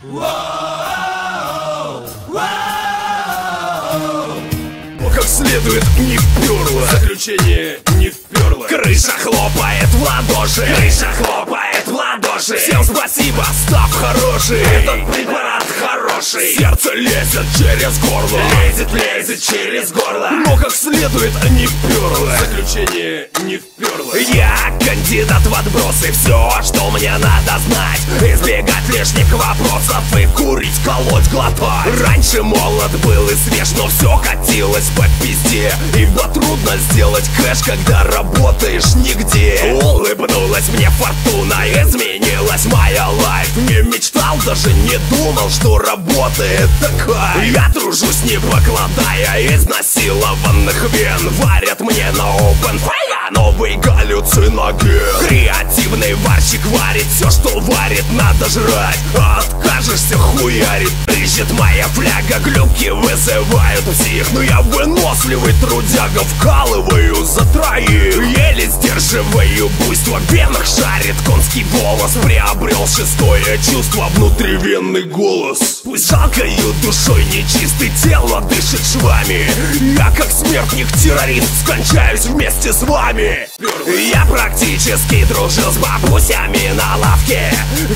Как следует не вперло, заключение не вперло. Крыша хлопает в ладоши, крыша хлопает в ладоши. Всем спасибо, став хороший, этот препарат хороший. Сердце лезет через горло, лезет через горло. Но как следует не вперло, заключение не вперло. Я кандидат в отбросы, все, что мне надо знать. Избегать лишних вопросов и курить, колоть, глотать. Раньше молод был и свеж, но все катилось по пизде. Ибо трудно сделать кэш, когда работаешь нигде. Улыбнулась мне фортуна, изменилась моя лайф. Не мечтал, даже не думал, что работает такая. Я тружусь не покладая изнасилованных вен. Варят мне на open fire новый галлюциноген. Креативный варщик варит все, что варит, надо жрать. Откажешься, хуярит. Режет моя фляга, глюки вызывают всех. Но я выносливый трудяга, вкалываю за троих. Еле сдерживаю буйство, в венах шарит конский волос. Приобрел шестое чувство, внутривенный голос. Пусть жалкою душой нечистый, тело дышит швами. Я как смертник-террорист скончаюсь вместе с вами. Я практически дружил с бабусями на лавке.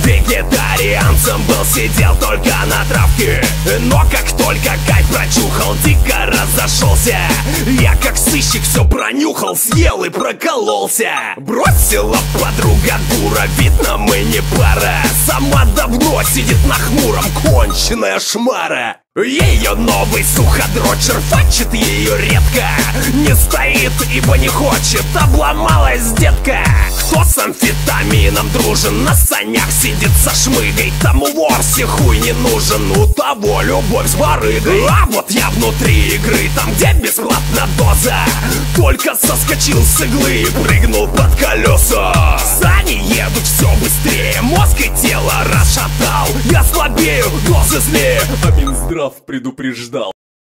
Вегетарианцем был, сидел только на травке. Но как только кайф прочухал, дико разошелся. Я как сыщик все пронюхал, съел и прокололся. Бросила подруга дура, видно мы не пара. Сама давно сидит на хмуром, конченая шмара. Ее новый суходрочер фачит ее редко. Не стоит, ибо не хочет, обломалась детка. Кто с амфетамином дружен, на санях сидит со шмыгой. Тому вовсе хуй не нужен, у того любовь с барыгой. А вот я внутри игры, там где бесплатна доза. Только соскочил с иглы и прыгнул под колеса. Сани едут все быстрее, мозг и тело расшатал. Я слабею, дозы злее, а Минздрав предупреждал.